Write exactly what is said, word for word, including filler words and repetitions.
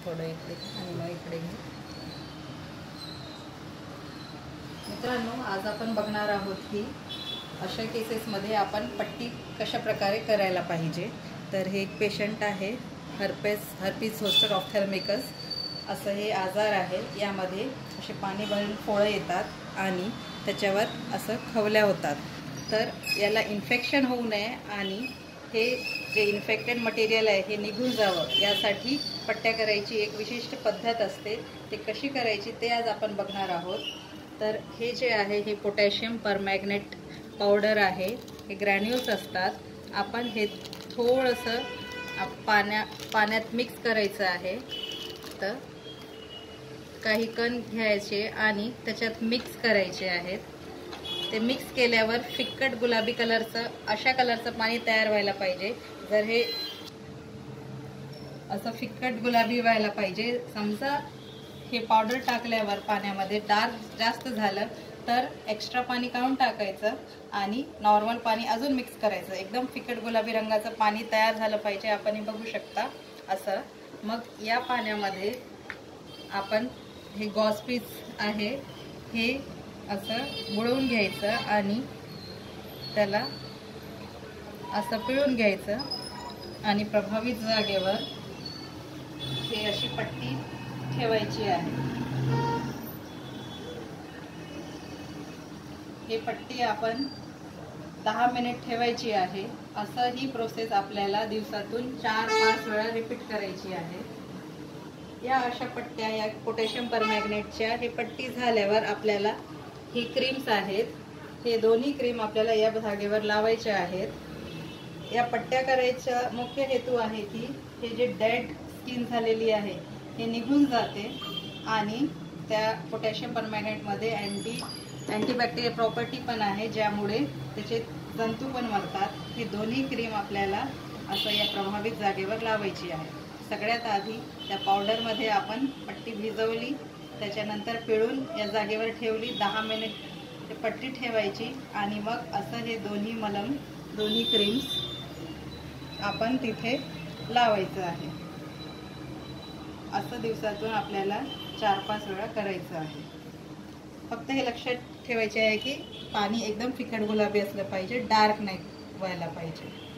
थोडं इकडे आणि मग इकडे घे. मित्रांनो, आज आपण बघणार आहोत की अशा केसेसमध्ये आपण पट्टी कशा प्रकारे करायला पाहिजे. तर हे एक पेशंट आहे, हर्पेस हर्पीस झोस्टर ऑप्थॅल्मिकस असं हे आजार आहे. यामध्ये असे पाणी भरून फोळं येतात आणि त्याच्यावर असं खवल्या होतात. तर याला इन्फेक्शन होऊ नये आणि हे जे इन्फेक्टेड मटेरियल आहे हे निघून जावं यासाठी पट्ट्या करायची एक विशिष्ट पद्धत असते. ते कशी करायची ते आज आपण बघणार आहोत. तर हे जे आहे हे पोटॅशियम परमॅग्नेट पावडर आहे. हे ग्रॅन्युल्स असतात. आपण हे थोडंसं पाण्या पाण्यात मिक्स करायचं आहे. तर काही कण घ्यायचे आणि त्याच्यात मिक्स करायचे आहेत. ते मिक्स केल्यावर फिक्कट गुलाबी कलरचं अशा कलरचं पाणी तयार व्हायला पाहिजे. जर हे असं फिक्कट गुलाबी व्हायला पाहिजे. समजा हे पावडर टाकल्यावर पाण्यामध्ये डार्क जास्त झालं तर एक्स्ट्रा पाणी काढून टाकायचं आणि नॉर्मल पाणी अजून मिक्स करायचं. एकदम फिक्कट गुलाबी रंगाचं पाणी तयार झालं पाहिजे. आपण हे बघू शकता असं. मग या पाण्यामध्ये आपण हे गॉस पीस आहे हे असं बुडवून घ्यायचं आणि त्याला असं पिळून घ्यायचं आणि प्रभावित जागेवर हे अशी पट्टी ठेवायची आहे. हे पट्टी आपण दहा मिनिट ठेवायची आहे. असं ही प्रोसेस आपल्याला दिवसातून चार पाच वेळा रिपीट करायची आहे. या अशा पट्ट्या या पोटॅशियम परमॅग्नेटच्या हे पट्टी झाल्यावर आपल्याला ही क्रीम्स आहेत. हे दोन्ही क्रीम आपल्याला या जागेवर लावायच्या आहेत. या पट्ट्या करायचा मुख्य हेतू आहे की हे जे डेड स्किन झालेली आहे हे निघून जाते आणि त्या पोटॅशियम परमॅग्नेटमध्ये अँटी अँटीबॅक्टेरियल प्रॉपर्टी पण आहे, ज्यामुळे त्याचे जंतू पण मरतात. हे दोन्ही क्रीम आपल्याला असं या प्रभावित जागेवर लावायची आहे. सगळ्यात आधी त्या पावडरमध्ये आपण पट्टी भिजवली, त्याच्यानंतर पिळून या जागेवर ठेवली. दहा मिनिट ते पट्टी ठेवायची आणि मग असं हे दोन्ही मलम दोन्ही क्रीम्स आपण तिथे लावायचं आहे. असं दिवसातून आपल्याला चार पाच वेळा करायचं आहे. फक्त हे लक्षात ठेवायचे आहे की पाणी एकदम फिकट गुलाबी असलं पाहिजे, डार्क नाही व्हायला पाहिजे.